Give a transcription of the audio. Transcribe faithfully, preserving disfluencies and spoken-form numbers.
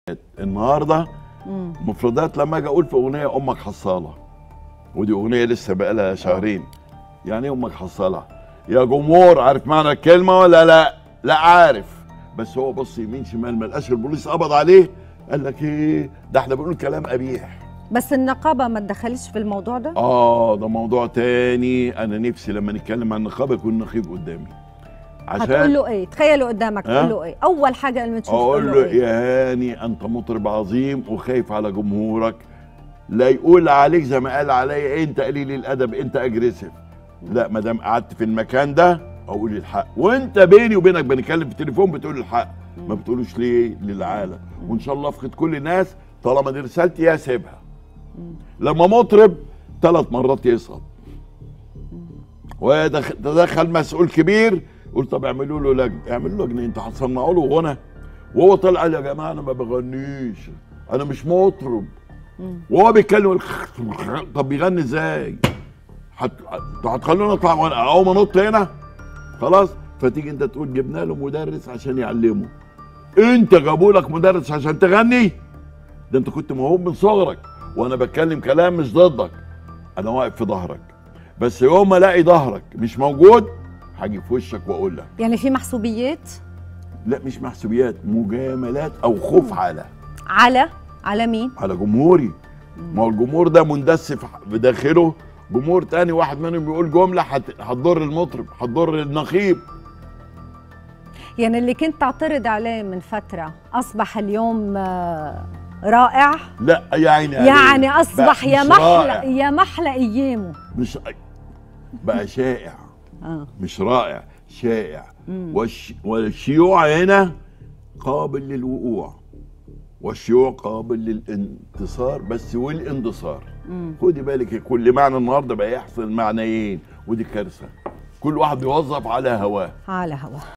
النهارده مفردات لما اجي اقول في اغنيه امك حصاله، ودي اغنيه لسه بقى لها شهرين. يعني ايه امك حصاله؟ يا جمهور عارف معنى الكلمه ولا لا؟ لا عارف، بس هو بص يمين شمال ما لقاش البوليس قبض عليه، قال لك ايه ده احنا بنقول كلام قبيح. بس النقابه ما تدخلش في الموضوع ده؟ اه ده موضوع تاني. انا نفسي لما نتكلم عن النقابه يكون النقيب قدامي. عشان هتقول له ايه؟ تخيلوا قدامك تقول له ايه؟ اول حاجه لما تشوف اقول له إيه؟ يا هاني انت مطرب عظيم وخايف على جمهورك، لا يقول عليك زي ما قال عليا انت قليل الادب انت اجريسيف. لا ما دام قعدت في المكان ده اقول الحق، وانت بيني وبينك بنتكلم في التليفون بتقول الحق، ما بتقولوش ليه للعالم. وان شاء الله افقد كل الناس طالما دي رسالتي يا سيبها. لما مطرب ثلاث مرات يسقط ويتدخل مسؤول كبير يقول طب اعملوا له لجنه، اعملوا له لجنه انتوا هتصنعوا له غنى؟ وهو طلع قال يا جماعه انا ما بغنيش انا مش مطرب، وهو بيتكلم طب بيغني ازاي؟ هتخلونا نطلع اقوم انط هنا؟ خلاص. فتيجي انت تقول جبنا له مدرس عشان يعلمه. انت جابوا لك مدرس عشان تغني؟ ده انت كنت موهوب من صغرك، وانا بتكلم كلام مش ضدك، انا واقف في ظهرك، بس يوم ما الاقي ظهرك مش موجود هاجي في وشك واقول لك. يعني في محسوبيات؟ لا مش محسوبيات، مجاملات او خوف على على على مين؟ على جمهوري. ما هو الجمهور ده مندس في داخله جمهور تاني، واحد منهم بيقول جمله هتضر المطرب هتضر النقيب. يعني اللي كنت تعترض عليه من فتره اصبح اليوم رائع؟ لا يا عيني يعني اصبح يا محلى رائع. يا محلى ايامه، مش بقى شائع. آه. مش رائع، شائع. والش... والشيوع هنا قابل للوقوع، والشيوع قابل للانتصار بس والاندثار. خدي بالك كل معنى النهارده بقى يحصل معنيين، ودي كارثه. كل واحد بيوظف على هواه على هواه.